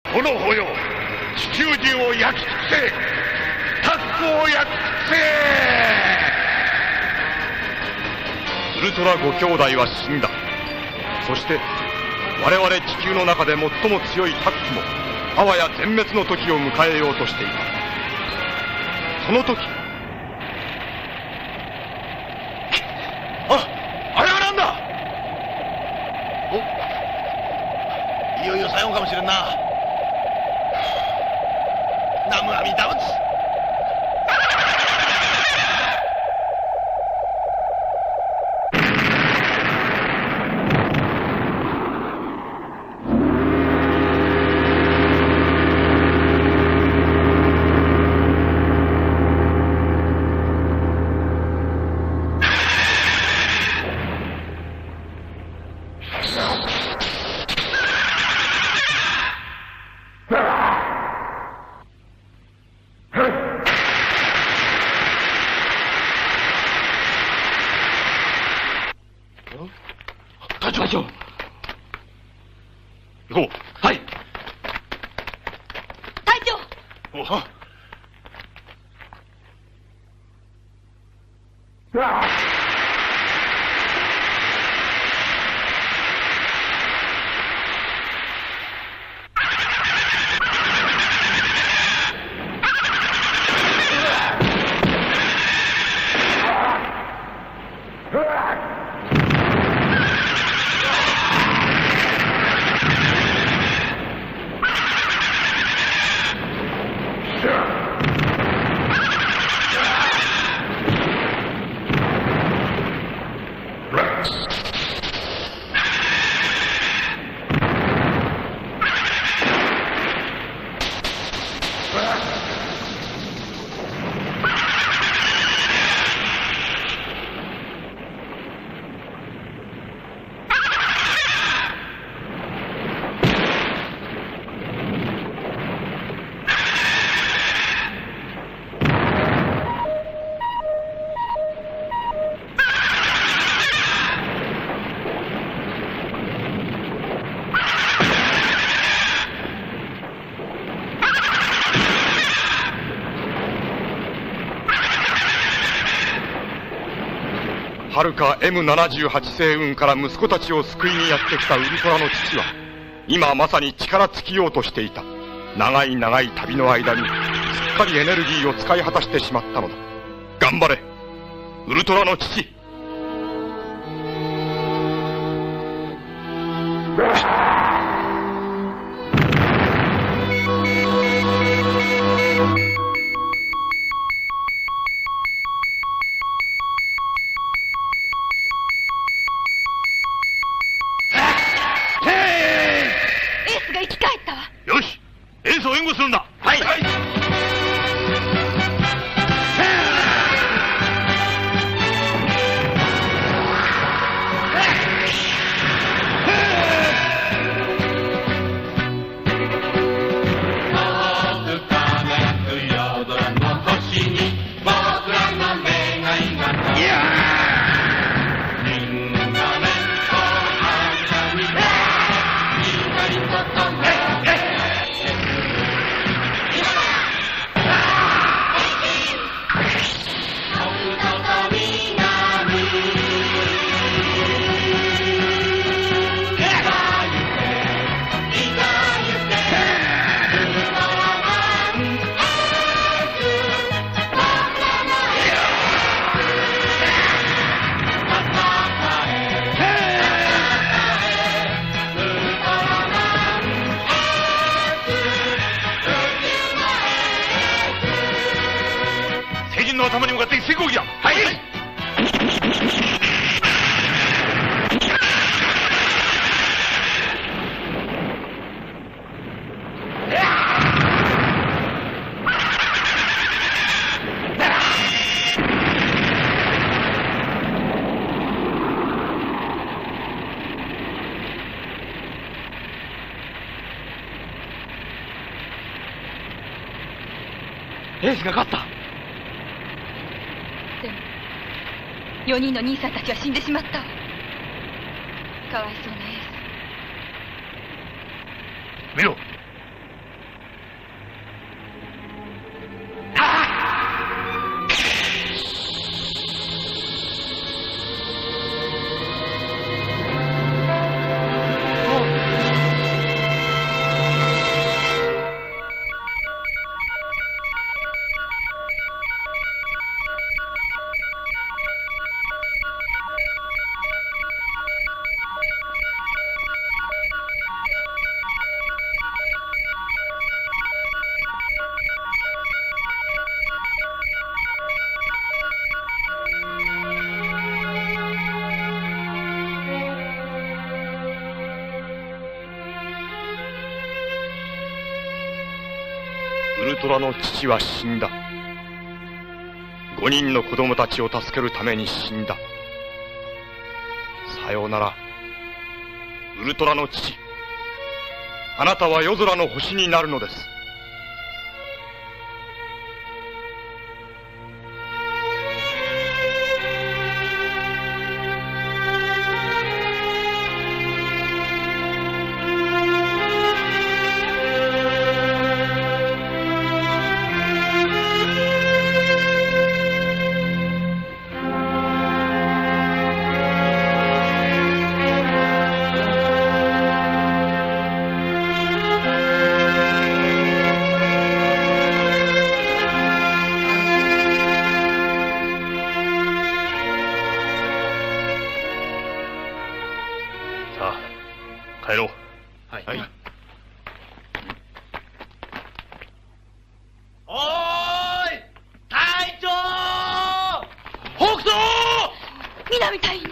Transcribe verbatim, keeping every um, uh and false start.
この穂よ、地球人を焼き尽くせ、タックを焼き尽くせ。 ウルトラご兄弟は死んだ。そして我々地球の中で最も強いタックもあわや全滅の時を迎えようとしていた。その時、 あ、あれはなんだ。お、いよいよ最後かもしれんな。南無阿弥陀仏。 隊長、行こう。はい。 隊長。 おはるか エムななじゅうはち 星雲から息子たちを救いにやってきたウルトラの父は、今まさに力尽きようとしていた。長い長い旅の間にすっかりエネルギーを使い果たしてしまったのだ。頑張れ、ウルトラの父。 頭に向かって先行機だ。はい、はい。 エースが勝った。 でもよにんの兄さんたちは死んでしまった。かわいそうなエース。 見ろ、 ウルトラの父は死んだ。五人の子供たちを助けるために死んだ。さようなら、ウルトラの父。あなたは夜空の星になるのです。 帰ろう。 はい。はい、 おーい隊長！北斗！ 南隊員